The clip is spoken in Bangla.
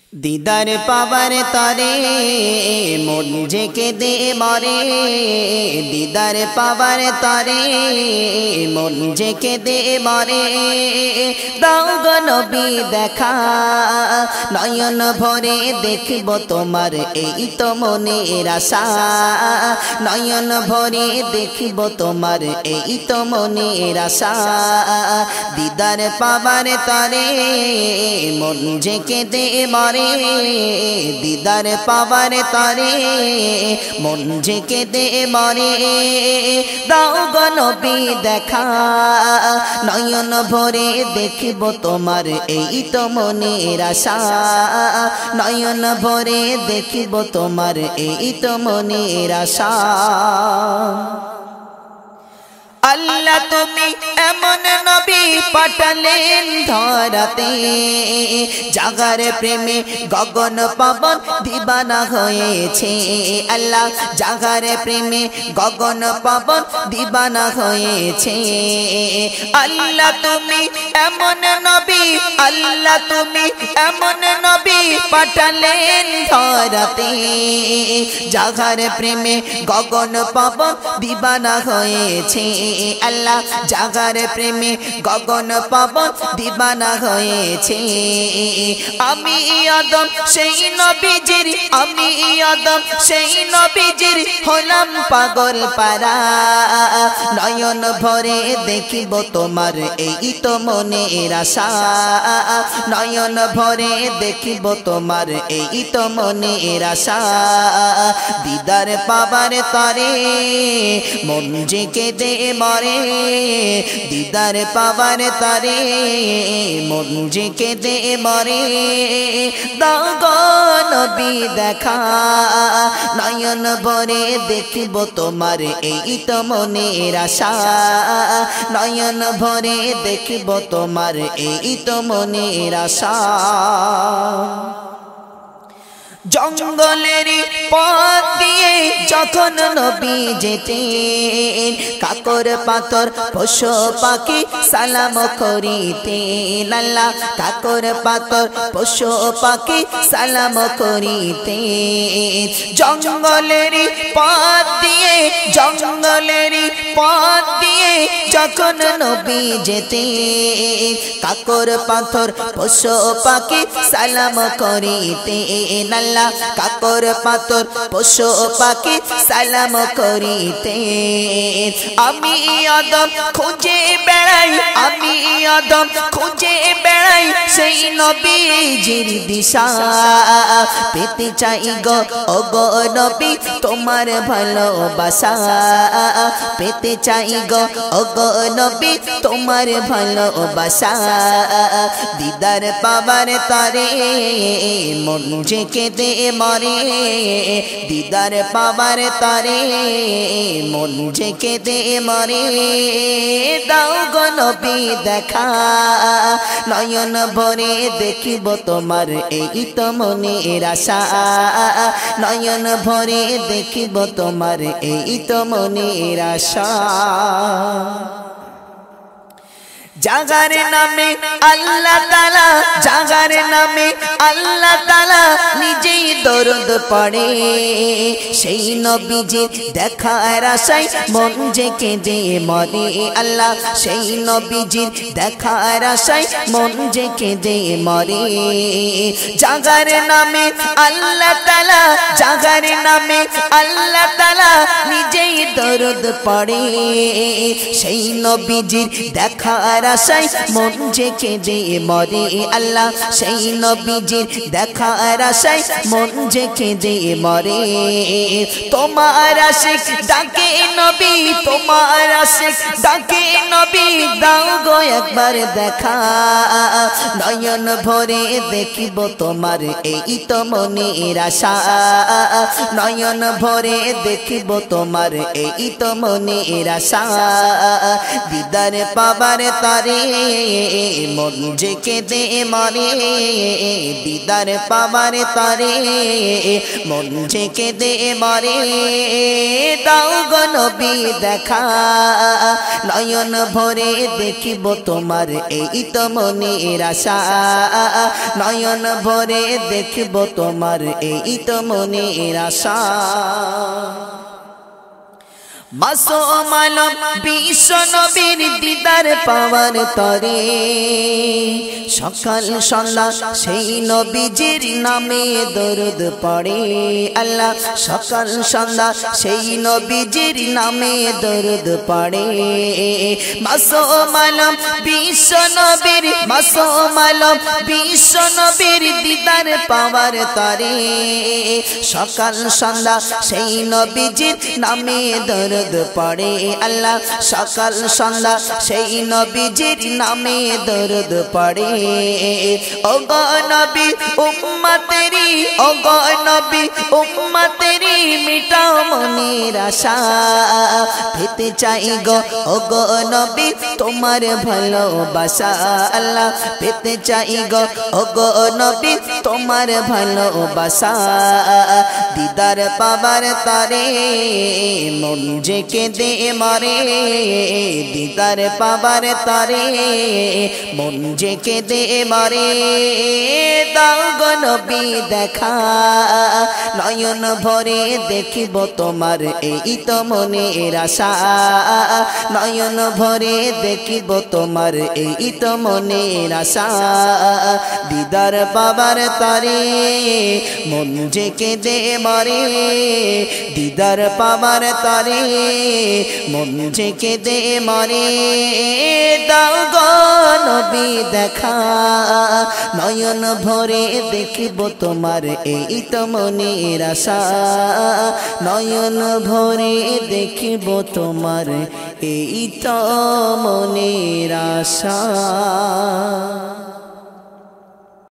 दीदार पावर तारे मुझे के दे मारे दीदार पावर तारे मुझे के दे मारे दाओ गो नबी देखा नयन भरे देखब तोमार एई तो मनेर आशा नयन भरे देखब तोमार एई तो मनेर आशा दीदार पावर तारे मुझे के दे मारे दीदार पावर तारे मुझे के दे मारे दाओ गो नबी देखा नयन भरे देखब तोमार एई तो मनेर आशा नयन भरे देखब तोमार एई तो मनेर आशा अल्लाह तुमी एमन नबी पाठालेन धराते जागार प्रेमे गगन पवन दीवाना हयेछे अल्लाह जागार प्रेमे गगन पवन दीवाना हयेछे अल्लाह तुमी एमन नबी अल्लाह तुमी एमन नबी पाठालेन धराते जागार प्रेमे गगन पवन दीवाना हयेछे अल्लाह जागार प्रेमे गगन पवन दीवाना हयेछे आमी आदम सेई नबीजिर आमी आदम सेई नबीजिर हलाम पागल पारा नयन भरे देखिब तोमार एई तो मनेर आशा नयन भरे देखिब तोमार एई तो मनेर आशा दीदार पावार तारे मुझे के दे मारे दीदार पावार तारे मुझे के दे मारे दाओ गो नबी देखा नयन भरे देखिब तोमार एई तो मनेर आशा नयन भरे देखिब तोमार एई तो मनेर आशा जंगलेरी पथ दिए जखन नबी जेतेन काकर पातर पशु पाखी सालाम करितेन अल्लाह काकर पातर पशु पाखी सालाम करितेन जंगलेरी पथ दिए जंगलेरी पथ दिए जखन नबी जेतेन काकर पाथर पशु पाखी सालाम करितेन अल्लाह काकर पातर पशु पाखी सालाम करितेन आमी आदम खोजे बेड़ाई आमी आदम खोजे बेड़ाई सेई नबीजिर दिशा पेते चाই गो ओ गो नबी तोमार भालोबासा पेते चाই गो ओ गो नबी तोमार भालोबासा दीदार पावार तारे मुझे के दे मारे दीदार पावार तारे मुझे के दे मारे दाओ गो नबी देखा नयन भरे देखिब तोमार एई तो मनेर आशा नयन भरे देखिब तोमार एई तो मनेर आशा जागार नामे अल्लाह ताला जागार नामे अल्लाह ताला निजेई दरद पड़े सेई नबीजिर देखार आशाय मन जे केঁদে मरे अल्लाह सेई नबीजिर देखार आशाय मन जे केঁদে मरे जागार नामे अल्लाह ताला जागार नामे अल्लाह ताला निजेई दरद पड़े सेई नबीजिर देखार आशाय मन जे केঁদে मरे अल्लाह सेई नबीजिर देखार आशाय मन जे केঁদে मरे तोमार आशिक डाके नबी तोमार आशिक डाके नबी दाओ गो एकबार देखा नयन भरे देखिब तोमार एई तो मनेर आशा नयन भरे देखिब तोमार एई तो मनेर आशा दीदार पावार तारे তারে মন যে কেঁদে মরে দিদার পাবার তারে মন যে কেঁদে মরে দাও গো নবী দেখা নয়ন ভরে দেখিব তোমার এই তো মনের আশা নয়ন ভরে দেখিব তোমার এই তো মনের আশা মাসুম আলম বিশ্ব নবীর দিদার পাওয়ার তরে সকাল সন্ধ্যা সেই নবীজির নামে দরুদ পড়ে আল্লাহ সকাল সন্ধ্যা সেই নবীজির নামে দরুদ পড়ে মাসুম আলম বিশ্ব নবীর মাসুম আলম বিশ্ব নবীর দিদার পাওয়ার তরে সকাল সন্ধ্যা সেই নবীজির নামে দরুদ পড়ে আল্লাহ সকাল সন্ধ্যা সেই নবীজির নামে দরুদ পড়ে ও গো নবী উম্মতেরি ও গো নবী উম্মতেরি মিটাও মনের আশা পেতে চাই গো ও গো নবী তোমার ভালোবাসা আল্লাহ পেতে চাই গো ও গো নবী তোমার ভালোবাসা দিদার পাবার তারে মন যে কেঁদে মরে দিদার পাবার তারে মন যে কেঁদে মরে দাও গো নবী দেখা নয়ন ভরে দেখিব তোমার এই তো মনের আশা নয়ন ভরে দেখিব তোমার এই তো মনের আশা দিদার পাবার তারে মন যে কেঁদে মরে দিদার পাবার তারে মন যে কেঁদে মরে দাও গো নবী দেখা নয়ন ভরে দেখিব তোমার এই তো মনের আশা নয়ন ভরে দেখিব তোমার এই তো মনের আশা